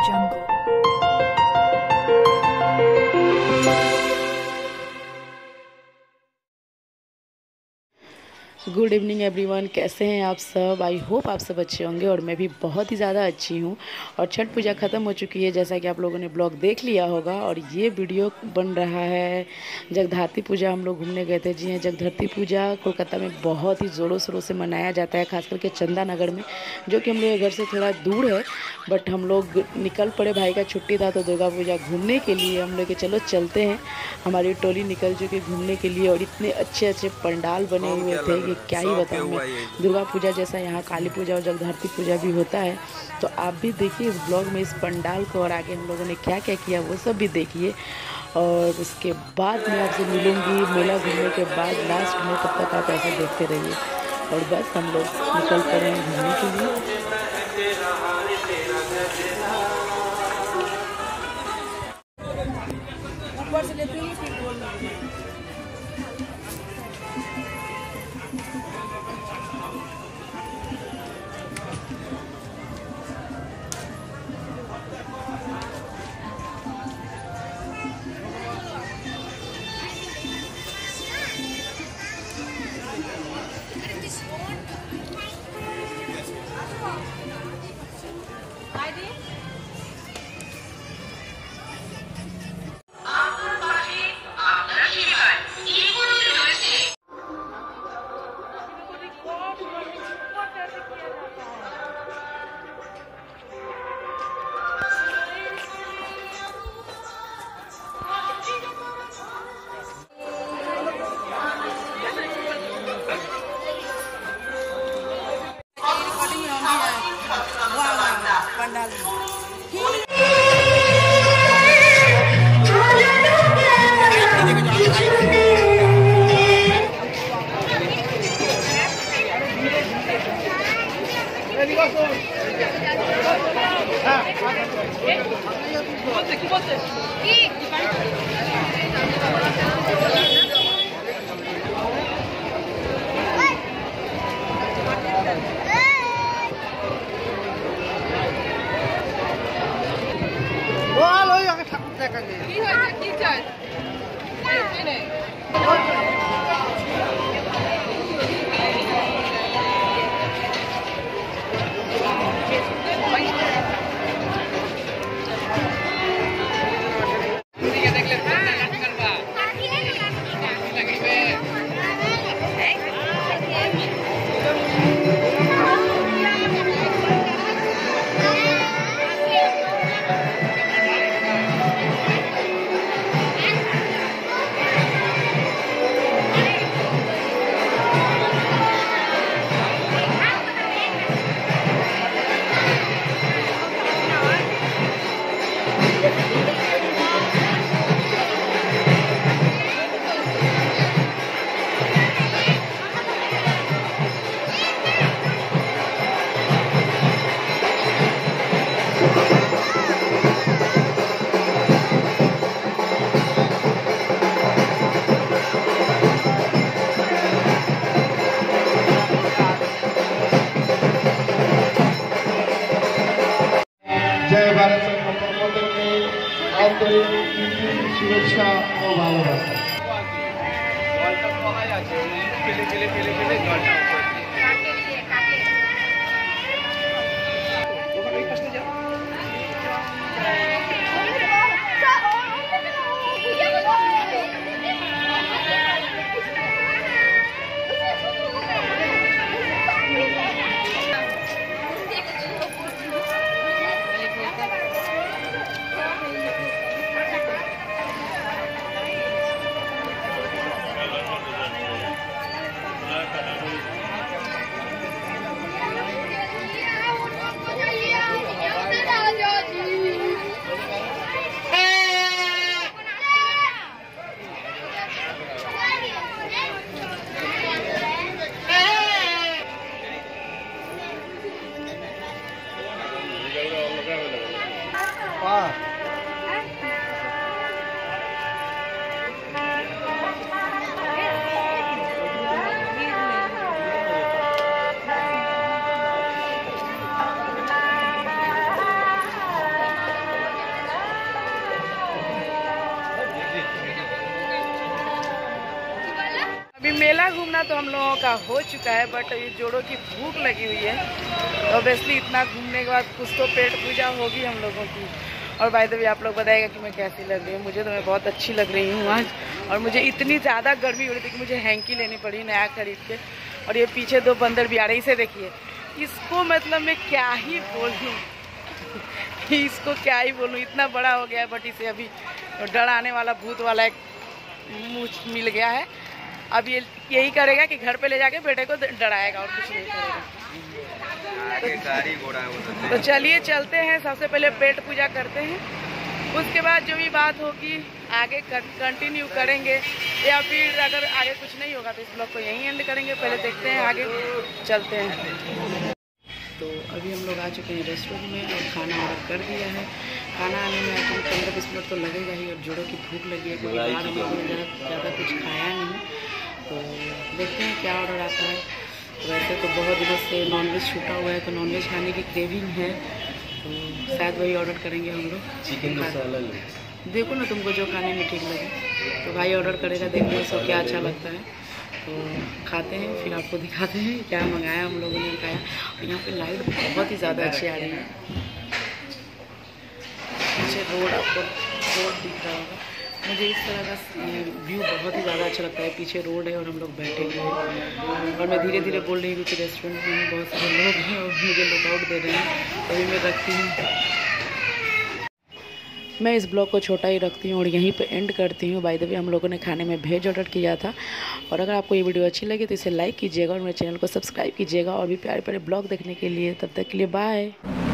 jungle. Good evening everyone, कैसे हैं आप सब। आई होप आप सब अच्छे होंगे और मैं भी बहुत ही ज़्यादा अच्छी हूँ। और छठ पूजा ख़त्म हो चुकी है, जैसा कि आप लोगों ने ब्लॉग देख लिया होगा। और ये वीडियो बन रहा है जगधरती पूजा हम लोग घूमने गए थे। जी हाँ, जगधरती पूजा कोलकाता में बहुत ही ज़ोरों शोरों से मनाया जाता है, खास करके चंदा नगर में, जो कि हम लोग के घर से थोड़ा दूर है। बट हम लोग निकल पड़े, भाई का छुट्टी था तो दुर्गा पूजा घूमने के लिए हम लोग के चलो चलते हैं। हमारी टोली निकल चुकी घूमने के लिए और इतने अच्छे अच्छे पंडाल बने हुए थे कि क्या ही बताऊँ मैं। दुर्गा पूजा जैसा यहाँ काली पूजा और जगधरती पूजा भी होता है। तो आप भी देखिए इस ब्लॉग में इस पंडाल को, और आगे हम लोगों ने क्या क्या किया वो सब भी देखिए। और उसके बाद मैं आपसे मिलूँगी मेला घूमने के बाद लास्ट में, तब तक आप ऐसे देखते रहिए। और बस हम लोग निकल पड़े हैं घूमने के लिए। ऊपर से लेते हैं फिर बोल শুভেচ্ছা ও ভালোবাসা। मेला घूमना तो हम लोगों का हो चुका है, बट ये जोड़ों की भूख लगी हुई है। ऑब्वियसली इतना घूमने के बाद कुछ तो पेट पूजा होगी हम लोगों की। और बाय द वे आप लोग बताइएगा कि मैं कैसी लग रही हूँ। मुझे तो मैं बहुत अच्छी लग रही हूँ आज। और मुझे इतनी ज़्यादा गर्मी हो रही थी कि मुझे हैंकी लेनी पड़ी नया खरीद के। और ये पीछे 2 बंदर भी आ रहे, इसे देखिए। इसको मतलब मैं क्या ही बोलूँ इसको क्या ही बोलूँ, इतना बड़ा हो गया है। बट इसे अभी डराने वाला भूत वाला एक मुँह मिल गया है। अब ये यही करेगा कि घर पे ले जाके बेटे को डराएगा और कुछ नहीं करेगा। तो चलिए चलते हैं, सबसे पहले पेट पूजा करते हैं, उसके बाद जो भी बात होगी आगे कंटिन्यू करेंगे, या फिर अगर आगे कुछ नहीं होगा तो इस ब्लॉग को यहीं एंड करेंगे। पहले देखते हैं, आगे चलते हैं। तो अभी हम लोग आ चुके हैं रेस्टोरेंट में और खाना ऑर्डर कर दिया है। खाना आने में आई थिंक 15-20 मिनट तो लगेगा ही। और जोड़ों की भूख लगी है क्योंकि बाहर हम लोगों ने ज़्यादा कुछ खाया नहीं। तो देखते हैं क्या ऑर्डर आता है। वैसे तो बहुत दिनों से नॉनवेज छूटा हुआ है, तो नॉनवेज खाने की क्रेविंग है, तो शायद वही ऑर्डर करेंगे हम लोग। चिकन मसाला देखो ना तुमको जो खाने में ठीक लगे, तो भाई ऑर्डर करेगा, देखते हैं उसको क्या अच्छा लगता है। तो खाते हैं, फिर आपको दिखाते हैं क्या मंगाया हम लोगों ने खाया। और यहाँ पे लाइट बहुत ही ज़्यादा अच्छी आ रही है। पीछे रोड, आपको रोड दिख रहा होगा। मुझे इस तरह का व्यू बहुत ही ज़्यादा अच्छा लगता है। पीछे रोड है और हम लोग बैठे हुए हैं। और मैं धीरे धीरे बोल रही हूँ क्योंकि रेस्टोरेंट में बहुत सारे लोग हैं और मुझे लुक आउट दे रहे हैं, तभी मैं रखती हूँ। मैं इस ब्लॉग को छोटा ही रखती हूँ और यहीं पे एंड करती हूँ। बाय द वे हम लोगों ने खाने में वेज ऑर्डर किया था। और अगर आपको ये वीडियो अच्छी लगी तो इसे लाइक कीजिएगा और मेरे चैनल को सब्सक्राइब कीजिएगा और भी प्यारे प्यारे ब्लॉग देखने के लिए। तब तक के लिए बाय।